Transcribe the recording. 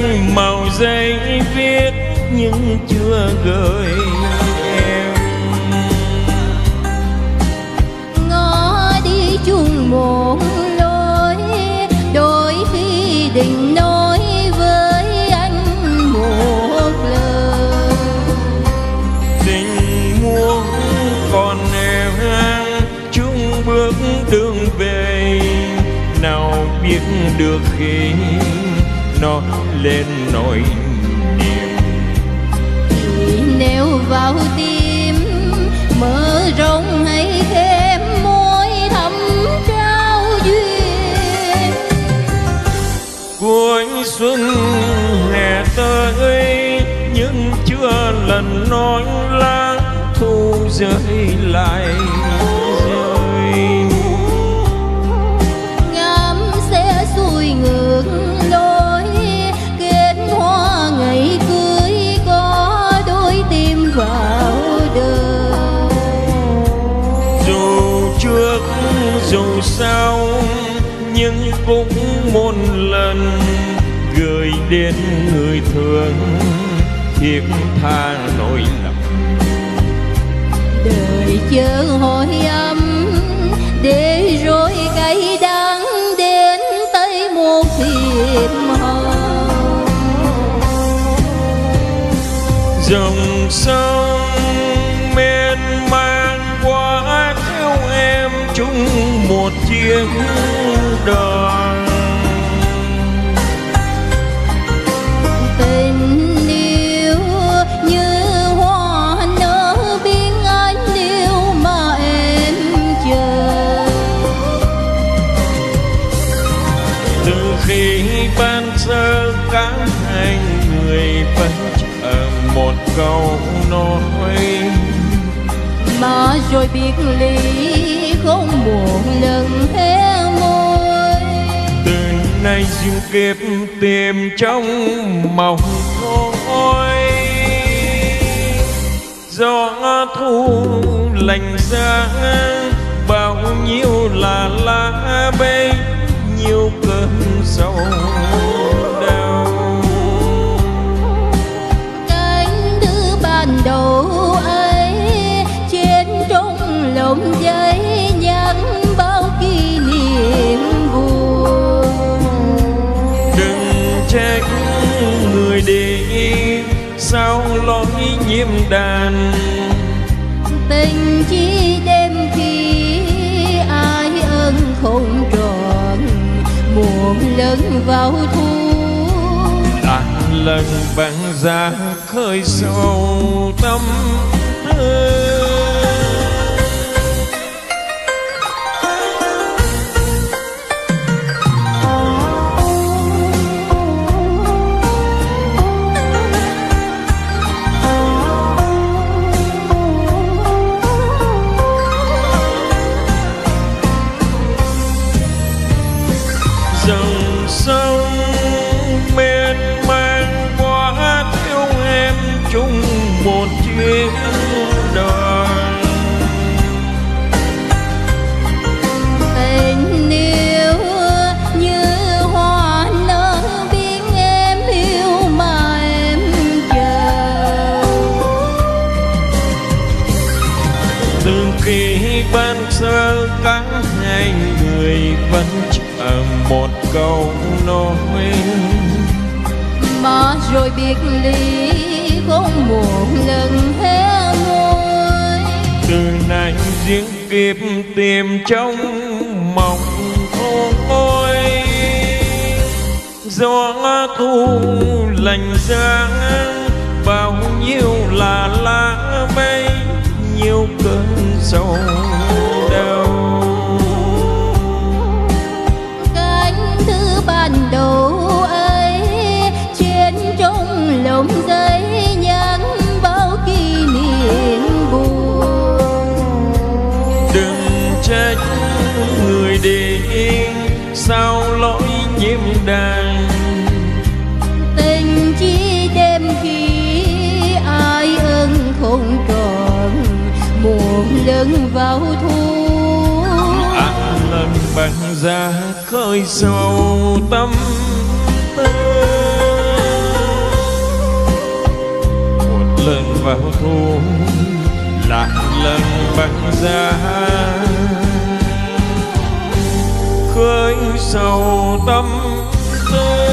màu giấy viết nhưng chưa gửi em. Ngõ đi chung một lối, đôi khi định nói với anh một lời. Tình muốn còn em chung bước đường về, nào biết được khi nói lên nỗi niềm. Thì nếu vào tim mở rộng hay thêm môi thắm trao duyên. Cuối xuân hè tới nhưng chưa lần nói lá thu rơi lại rơi. Ngắm sẽ xuôi ngược lối, kết hoa ngày cưới có đôi tim vào đời. Dù trước dù sau nhưng cũng một lần gửi đến người thương thiết tha nỗi lòng. Đời chờ hồi âm để rồi cay đắng đến tay một thiệp hồng. Dòng sông mênh mang qua theo em chung một chiếc đò. Tình yêu như hoa nở biên anh yêu mà em chờ. Từ khi ban sơ cả hai người vẫn chờ một câu nói, mà rồi biệt ly không một lần hé môi. từ nay duyên kiếp tìm trong mộng thôi. Gió thu lạnh giá bao nhiêu là lá bấy nhiêu cơn sầu đau. Cánh thư ban đầu ấy trên trong lòng giấy nhắn bao kỷ niệm buồn. Đừng trách người đi sao lối nhiễm đàn. Tình chỉ đêm khi ai ân không trọn, một lần vào thu Là lần băng giá khơi sâu tâm tư. Dòng sông mênh mang qua theo em chung một chiếc đò. tình yêu như hoa nở biên em yêu mà em chờ. Từ khi ban sơ cả hai người vẫn chờ một câu nói, Mà rồi biệt ly không một lần hé môi. từ nay duyên kiếp tìm trong mộng thôi. Gió thu lạnh giá bao nhiêu là lá bấy nhiêu cơn sầu đau. Cánh thư ban đầu ấy trên trong lòng giấy nhắn bao kỷ niệm buồn. Đừng trách người đi sao lỗi nhiễm đàn. Tình chỉ đêm khi ai ân không trọn, một lần vào thu Lần băng giá khơi sâu tâm tư. thu lại lần băng giá, khơi sầu tâm tư